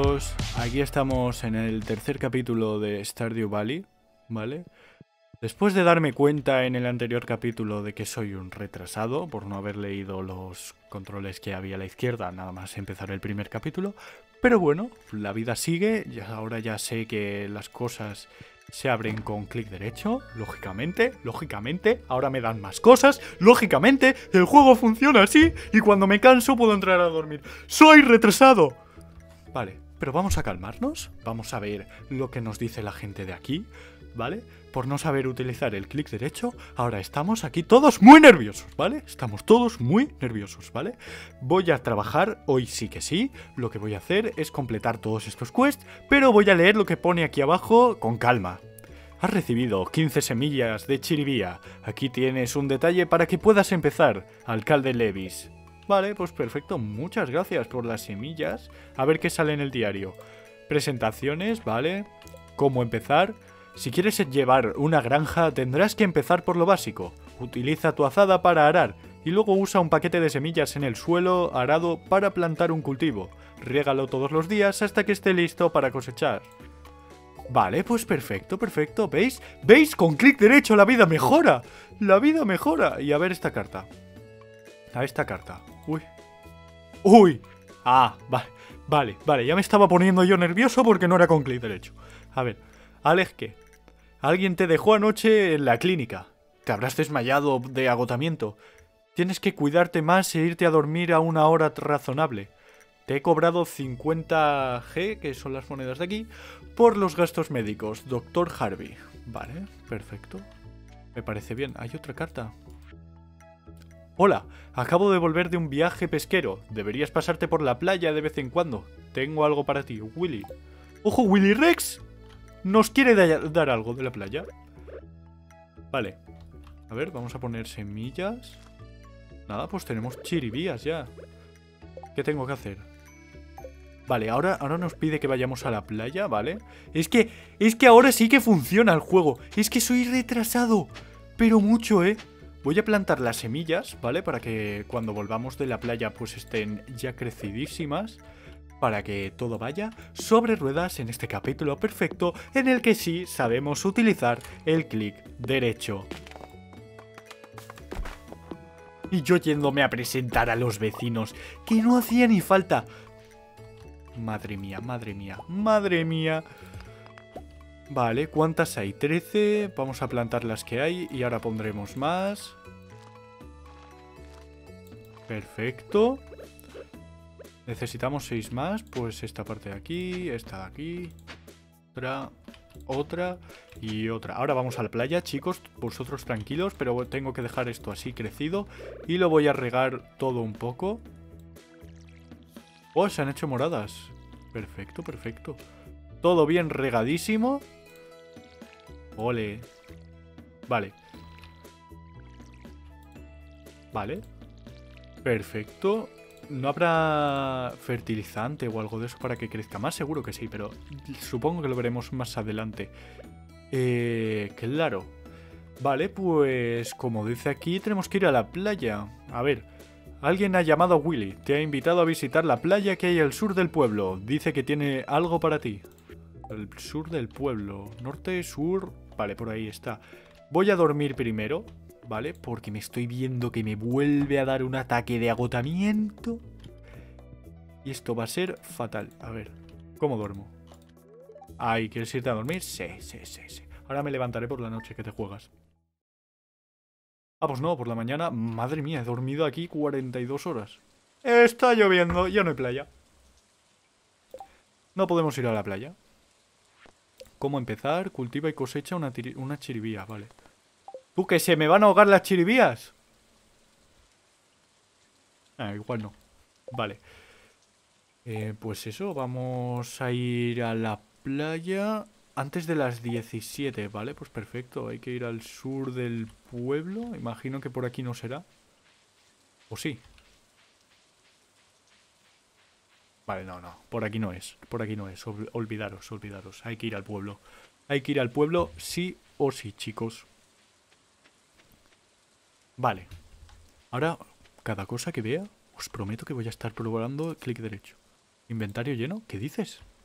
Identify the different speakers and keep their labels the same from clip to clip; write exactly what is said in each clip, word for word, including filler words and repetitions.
Speaker 1: chicos, aquí estamos en el tercer capítulo de Stardew Valley, ¿vale? Después de darme cuenta en el anterior capítulo de que soy un retrasado por no haber leído los controles que había a la izquierda, nada más empezar el primer capítulo, pero bueno, la vida sigue, ya ahora ya sé que las cosas se abren con clic derecho, lógicamente, lógicamente, ahora me dan más cosas, lógicamente, el juego funciona así y cuando me canso puedo entrar a dormir. ¡Soy retrasado! Vale, pero vamos a calmarnos, vamos a ver lo que nos dice la gente de aquí, ¿vale? Por no saber utilizar el clic derecho, ahora estamos aquí todos muy nerviosos, ¿vale? Estamos todos muy nerviosos, ¿vale? Voy a trabajar, hoy sí que sí, lo que voy a hacer es completar todos estos quests, pero voy a leer lo que pone aquí abajo con calma. Has recibido quince semillas de chiribía, aquí tienes un detalle para que puedas empezar, alcalde Levis. Vale, pues perfecto, muchas gracias por las semillas. A ver qué sale en el diario. Presentaciones, vale. ¿Cómo empezar? Si quieres llevar una granja, tendrás que empezar por lo básico. Utiliza tu azada para arar, y luego usa un paquete de semillas en el suelo arado para plantar un cultivo. Riégalo todos los días hasta que esté listo para cosechar. Vale, pues perfecto, perfecto. ¿Veis? ¿Veis? Con clic derecho la vida mejora. La vida mejora. Y a ver esta carta. A esta carta. Uy. Uy. Ah, vale. Vale, vale. Ya me estaba poniendo yo nervioso porque no era con clic derecho. A ver. Alex, ¿qué? Alguien te dejó anoche en la clínica. Te habrás desmayado de agotamiento. Tienes que cuidarte más e irte a dormir a una hora razonable. Te he cobrado cincuenta G, que son las monedas de aquí, por los gastos médicos. doctor Harvey. Vale, perfecto. Me parece bien. Hay otra carta. Hola, acabo de volver de un viaje pesquero. Deberías pasarte por la playa de vez en cuando. Tengo algo para ti, Willy. ¡Ojo, Willy Rex! Nos quiere da dar algo de la playa. Vale. A ver, vamos a poner semillas. Nada, pues tenemos chiribías ya. ¿Qué tengo que hacer? Vale, ahora, ahora nos pide que vayamos a la playa, ¿vale? Es que, es que ahora sí que funciona el juego. Es que soy retrasado. Pero mucho, ¿eh? Voy a plantar las semillas, ¿vale? Para que cuando volvamos de la playa pues estén ya crecidísimas. Para que todo vaya sobre ruedas en este capítulo perfecto en el que sí sabemos utilizar el clic derecho. Y yo yéndome a presentar a los vecinos, que no hacía ni falta. Madre mía, madre mía, madre mía. Vale, ¿cuántas hay? trece. Vamos a plantar las que hay y ahora pondremos más. Perfecto. Necesitamos seis más. Pues esta parte de aquí, esta de aquí. Otra, otra y otra. Ahora vamos a la playa, chicos. Vosotros tranquilos, pero tengo que dejar esto así crecido. Y lo voy a regar todo un poco. Oh, se han hecho moradas. Perfecto, perfecto. Todo bien regadísimo. Ole. Vale. Vale. Perfecto. ¿No habrá fertilizante o algo de eso para que crezca más? Seguro que sí, pero supongo que lo veremos más adelante. Eh, claro. Vale, pues como dice aquí, tenemos que ir a la playa. A ver, alguien ha llamado a Willy. Te ha invitado a visitar la playa que hay al sur del pueblo. Dice que tiene algo para ti. El sur del pueblo. Norte, sur... Vale, por ahí está. Voy a dormir primero, ¿vale? Porque me estoy viendo que me vuelve a dar un ataque de agotamiento. Y esto va a ser fatal. A ver, ¿cómo duermo? Ay, ¿quieres irte a dormir? Sí, sí, sí, sí. Ahora me levantaré por la noche que te juegas. Ah, pues no, por la mañana. Madre mía, he dormido aquí cuarenta y dos horas. Está lloviendo, ya no hay playa. No podemos ir a la playa. ¿Cómo empezar? Cultiva y cosecha una, una chiribía, vale. ¿Tú que se me van a ahogar las chiribías? Ah, igual no. Vale. Eh, pues eso, vamos a ir a la playa antes de las diecisiete, ¿vale? Pues perfecto, hay que ir al sur del pueblo. Imagino que por aquí no será. ¿O sí? Vale, no, no, por aquí no es. Por aquí no es, olvidaros, olvidaros. Hay que ir al pueblo. Hay que ir al pueblo sí o sí, chicos. Vale. Ahora, cada cosa que vea, os prometo que voy a estar probando clic derecho. ¿Inventario lleno? ¿Qué dices?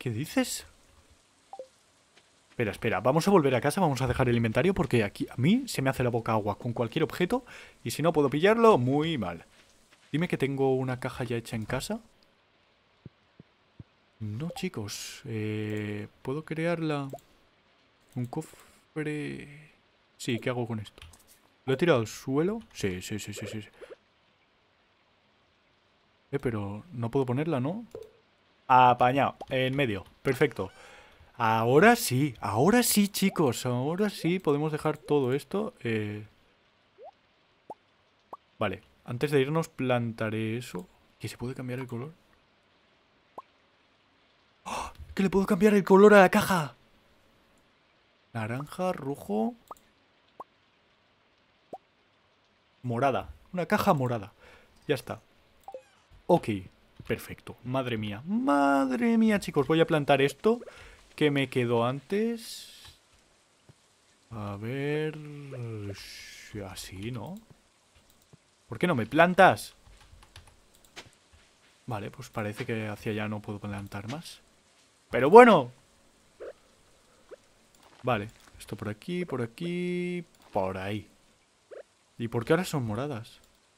Speaker 1: ¿Qué dices? Espera, espera, vamos a volver a casa, vamos a dejar el inventario porque aquí a mí se me hace la boca agua con cualquier objeto y si no puedo pillarlo, muy mal. Dime que tengo una caja ya hecha en casa. No, chicos, eh, ¿puedo crearla? Un cofre... Sí, ¿qué hago con esto? ¿Lo he tirado al suelo? Sí, sí, sí, sí, sí. Eh, pero no puedo ponerla, ¿no? Apañado, en medio, perfecto. Ahora sí, ahora sí, chicos. Ahora sí podemos dejar todo esto. Eh... Vale, antes de irnos plantaré eso. ¿Que se puede cambiar el color? ¡Oh! ¡Que le puedo cambiar el color a la caja! Naranja, rojo... Morada. Una caja morada. Ya está. Ok, perfecto. Madre mía. Madre mía, chicos. Voy a plantar esto que me quedó antes. A ver... Así, ¿no? ¿Por qué no me plantas? Vale, pues parece que hacia allá no puedo plantar más. ¡Pero bueno! Vale, esto por aquí, por aquí... Por ahí. ¿Y por qué ahora son moradas?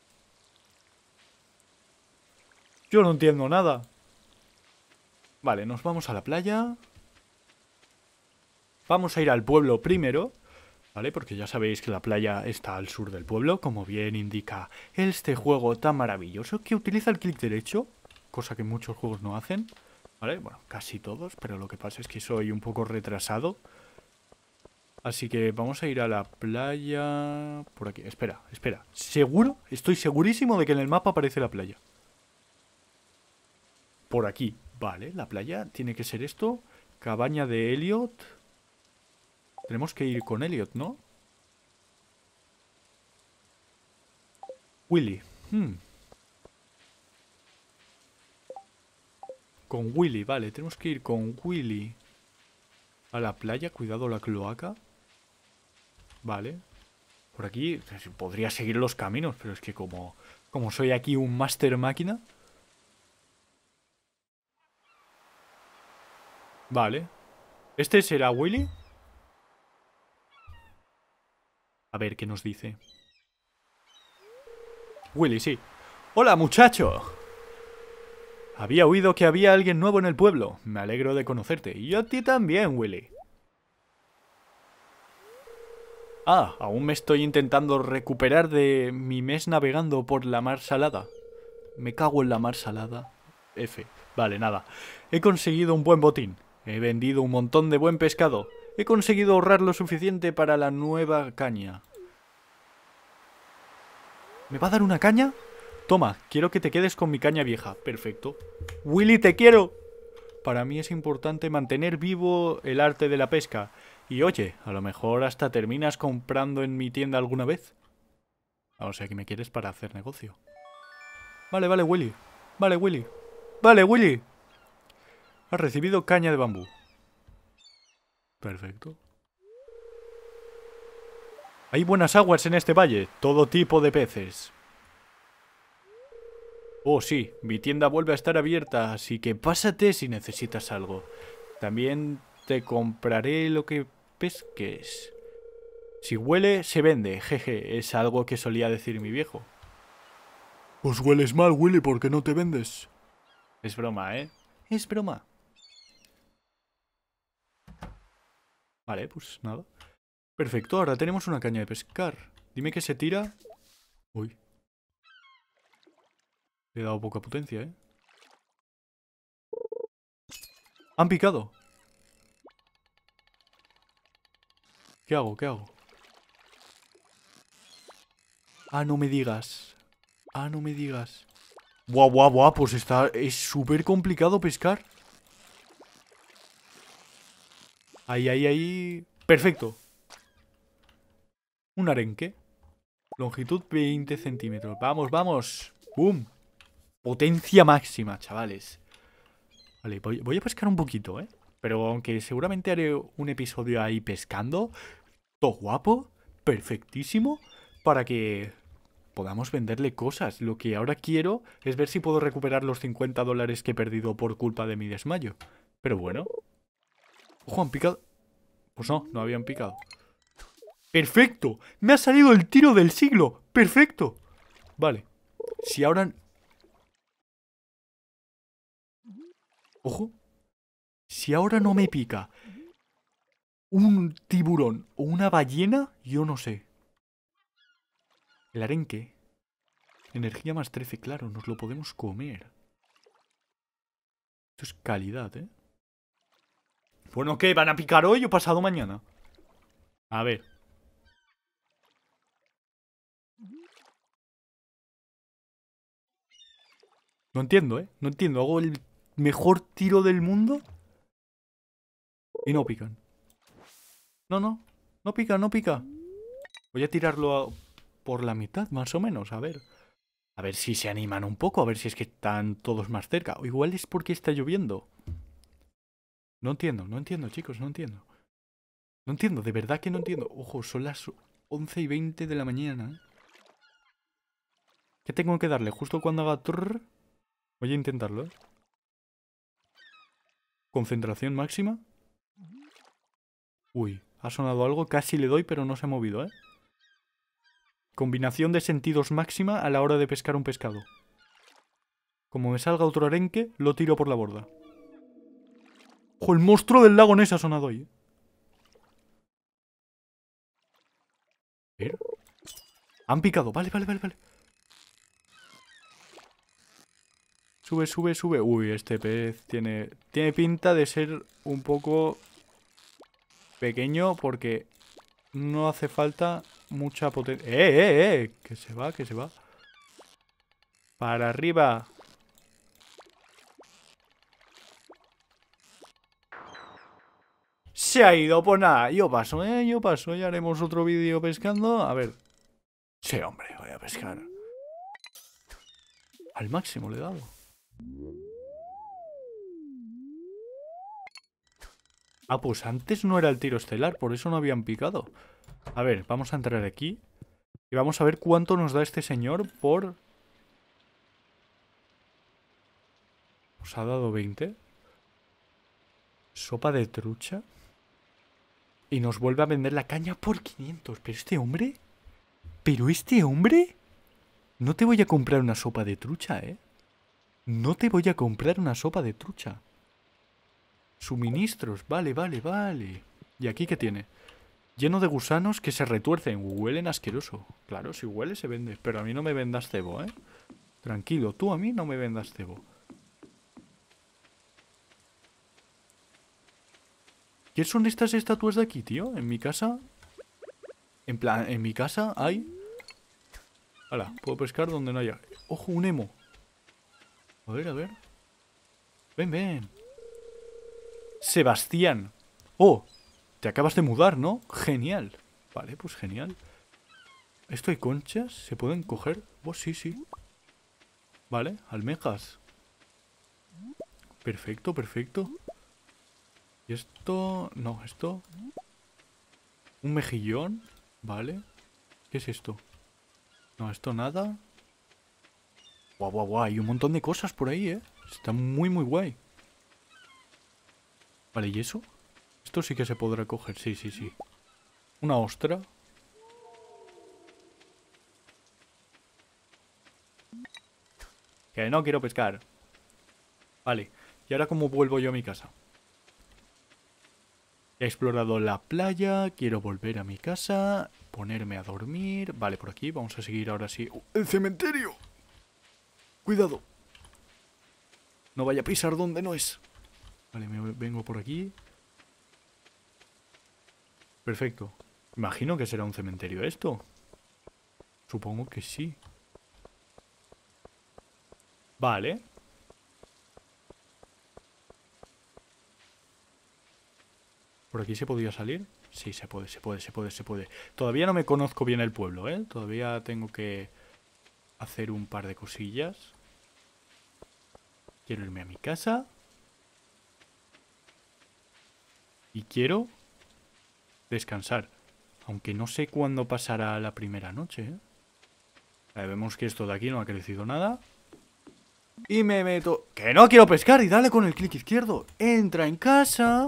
Speaker 1: Yo no entiendo nada. Vale, nos vamos a la playa. Vamos a ir al pueblo primero, ¿vale? Porque ya sabéis que la playa está al sur del pueblo, como bien indica este juego tan maravilloso que utiliza el clic derecho, cosa que muchos juegos no hacen, ¿vale? Bueno, casi todos, pero lo que pasa es que soy un poco retrasado. Así que vamos a ir a la playa... Por aquí, espera, espera. ¿Seguro? Estoy segurísimo de que en el mapa aparece la playa. Por aquí, vale, la playa tiene que ser esto. Cabaña de Elliot. Tenemos que ir con Elliot, ¿no? Willy. Hmm. Con Willy, vale. Tenemos que ir con Willy a la playa. Cuidado la cloaca. Vale. Por aquí podría seguir los caminos, pero es que como, como soy aquí un máster máquina... Vale. ¿Este será Willy? A ver qué nos dice. Willy, sí. ¡Hola, muchacho! Había oído que había alguien nuevo en el pueblo. Me alegro de conocerte. Y yo a ti también, Willy. Ah, aún me estoy intentando recuperar de mi mes navegando por la mar salada. Me cago en la mar salada. F. Vale, nada. He conseguido un buen botín. He vendido un montón de buen pescado. He conseguido ahorrar lo suficiente para la nueva caña. ¿Me va a dar una caña? Toma, quiero que te quedes con mi caña vieja. Perfecto. Willy, te quiero. Para mí es importante mantener vivo el arte de la pesca. Y oye, a lo mejor hasta terminas comprando en mi tienda alguna vez. O sea que me quieres para hacer negocio. Vale, vale, Willy. Vale, Willy. Vale, Willy. Has recibido caña de bambú. Perfecto. Hay buenas aguas en este valle. Todo tipo de peces. Oh, sí. Mi tienda vuelve a estar abierta, así que pásate si necesitas algo. También te compraré lo que pesques. Si huele, se vende. Jeje, es algo que solía decir mi viejo. Pues hueles mal, Willy, ¿por qué no te vendes? Es broma, ¿eh? Es broma. Vale, pues nada. Perfecto, ahora tenemos una caña de pescar. Dime que se tira. Uy. Le he dado poca potencia, ¿eh? Han picado. ¿Qué hago? ¿Qué hago? Ah, no me digas. Ah, no me digas. Buah, buah, buah, pues está... Es súper complicado pescar. Ahí, ahí, ahí... Perfecto. Un arenque. Longitud veinte centímetros. Vamos, vamos. ¡Bum! Potencia máxima, chavales. Vale, voy, voy a pescar un poquito, ¿eh? Pero aunque seguramente haré un episodio ahí pescando. Todo guapo. Perfectísimo. Para que podamos venderle cosas. Lo que ahora quiero es ver si puedo recuperar los cincuenta dólares que he perdido por culpa de mi desmayo. Pero bueno. Ojo, han picado. Pues no, no habían picado. ¡Perfecto! ¡Me ha salido el tiro del siglo! ¡Perfecto! Vale. Si ahora... Ojo. Si ahora no me pica un tiburón o una ballena, yo no sé. El arenque. Energía más trece, claro, nos lo podemos comer. Esto es calidad, ¿eh? Bueno, ¿qué? ¿Van a picar hoy o pasado mañana? A ver. No entiendo, ¿eh? No entiendo. Hago el mejor tiro del mundo y no pican. No, no. No pica, no pica. Voy a tirarlo a... por la mitad, más o menos. A ver. A ver si se animan un poco. A ver si es que están todos más cerca. O igual es porque está lloviendo. No entiendo, no entiendo, chicos. No entiendo. No entiendo, de verdad que no entiendo. Ojo, son las once y veinte de la mañana. ¿Qué tengo que darle? Justo cuando haga... Trrr. Voy a intentarlo, ¿eh? Concentración máxima. Uy, ha sonado algo. Casi le doy, pero no se ha movido, ¿eh? Combinación de sentidos máxima a la hora de pescar un pescado. Como me salga otro arenque, lo tiro por la borda. ¡Ojo, el monstruo del lago Ness ha sonado ahí! ¿Eh? Han picado. Vale, vale, vale, vale. Sube, sube, sube. Uy, este pez tiene, tiene pinta de ser un poco pequeño porque no hace falta mucha potencia. ¡Eh, eh, eh! Que se va, que se va. Para arriba. Se ha ido, pues nada, yo paso, ¿eh? Yo paso, ya haremos otro vídeo pescando. A ver. Sí, hombre, voy a pescar. Al máximo le he dado. Ah, pues antes no era el tiro estelar, por eso no habían picado. A ver, vamos a entrar aquí. Y vamos a ver cuánto nos da este señor por... Nos ha dado veinte. Sopa de trucha. Y nos vuelve a vender la caña por quinientos. Pero este hombre... Pero este hombre... No te voy a comprar una sopa de trucha, ¿eh? No te voy a comprar una sopa de trucha. Suministros. Vale, vale, vale. ¿Y aquí qué tiene? Lleno de gusanos que se retuercen. Huelen asqueroso. Claro, si huele se vende. Pero a mí no me vendas cebo, ¿eh? Tranquilo, tú a mí no me vendas cebo. ¿Qué son estas estatuas de aquí, tío? En mi casa... En plan, en mi casa hay... Hala, puedo pescar donde no haya... ¡Ojo, un emo! A ver, a ver. Ven, ven. Sebastián. Oh, te acabas de mudar, ¿no? Genial. Vale, pues genial. ¿Esto hay conchas? ¿Se pueden coger? Oh, sí, sí. Vale, almejas. Perfecto, perfecto. ¿Y esto? No, esto... Un mejillón. Vale. ¿Qué es esto? No, esto nada. Guau, guau, guau. Hay un montón de cosas por ahí, ¿eh? Está muy, muy guay. Vale, ¿y eso? Esto sí que se podrá coger. Sí, sí, sí. Una ostra. Que no quiero pescar. Vale. ¿Y ahora cómo vuelvo yo a mi casa? He explorado la playa. Quiero volver a mi casa. Ponerme a dormir. Vale, por aquí. Vamos a seguir ahora sí. ¡Oh, ¡el cementerio! Cuidado. No vaya a pisar donde no es. Vale, me vengo por aquí. Perfecto. Imagino que será un cementerio esto. Supongo que sí. Vale. ¿Por aquí se podía salir? Sí, se puede, se puede, se puede, se puede. Todavía no me conozco bien el pueblo, ¿eh? Todavía tengo que hacer un par de cosillas. Quiero irme a mi casa. Y quiero descansar. Aunque no sé cuándo pasará la primera noche, ¿eh? Vale, vemos que esto de aquí no ha crecido nada. Y me meto... ¡Que no quiero pescar! Y dale con el clic izquierdo. Entra en casa.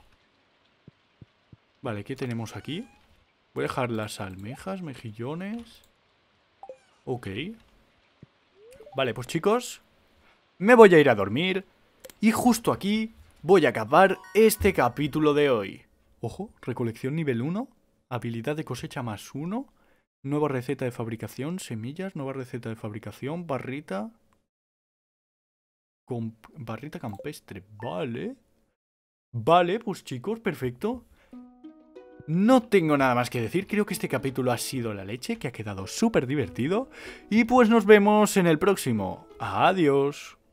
Speaker 1: Vale, ¿qué tenemos aquí? Voy a dejar las almejas, mejillones. Ok. Vale, pues chicos, me voy a ir a dormir. Y justo aquí voy a acabar este capítulo de hoy. Ojo, recolección nivel uno. Habilidad de cosecha más uno. Nueva receta de fabricación, semillas, nueva receta de fabricación, barrita... Con barrita campestre, vale. Vale, pues chicos, perfecto. No tengo nada más que decir, creo que este capítulo ha sido la leche, que ha quedado súper divertido. Y pues nos vemos en el próximo. Adiós.